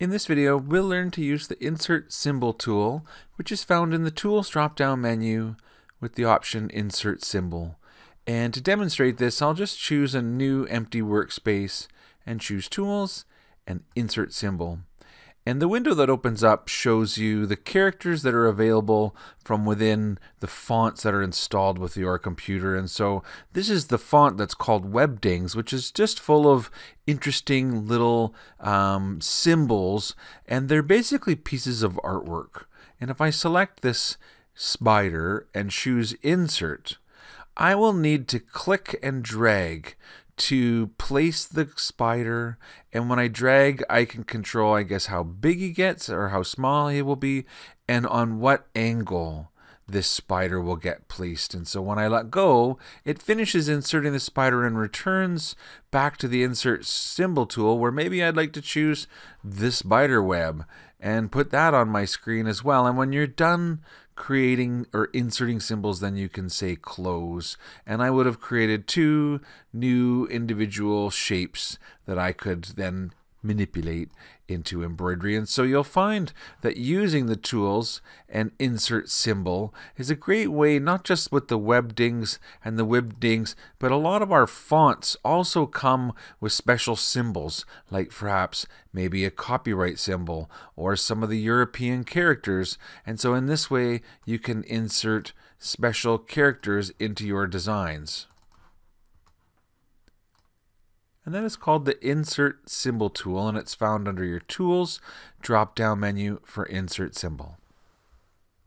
In this video, we'll learn to use the Insert Symbol tool, which is found in the Tools drop-down menu with the option Insert Symbol. And to demonstrate this, I'll just choose a new empty workspace and choose Tools and Insert Symbol. And the window that opens up shows you the characters that are available from within the fonts that are installed with your computer. And so this is the font that's called Webdings, which is just full of interesting little symbols, and they're basically pieces of artwork. And if I select this spider and choose Insert, I will need to click and drag to place the spider, and when I drag, I can control, I guess, how big he gets or how small he will be, and on what angle this spider will get placed. And so when I let go, it finishes inserting the spider and returns back to the Insert Symbol tool, where maybe I'd like to choose this spider web and put that on my screen as well. And when you're done creating or inserting symbols, then you can say close. And I would have created two new individual shapes that I could then manipulate into embroidery. And so you'll find that using the tools and Insert Symbol is a great way, not just with the Webdings and the Webdings, but a lot of our fonts also come with special symbols, like perhaps maybe a copyright symbol or some of the European characters. And so in this way, you can insert special characters into your designs. And that is called the Insert Symbol tool, and it's found under your Tools drop-down menu for Insert Symbol.